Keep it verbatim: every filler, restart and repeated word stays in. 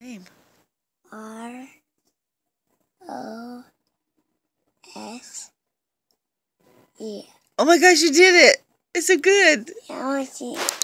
Name. R O S E. Oh my gosh, you did it! It's so good. I want to see it.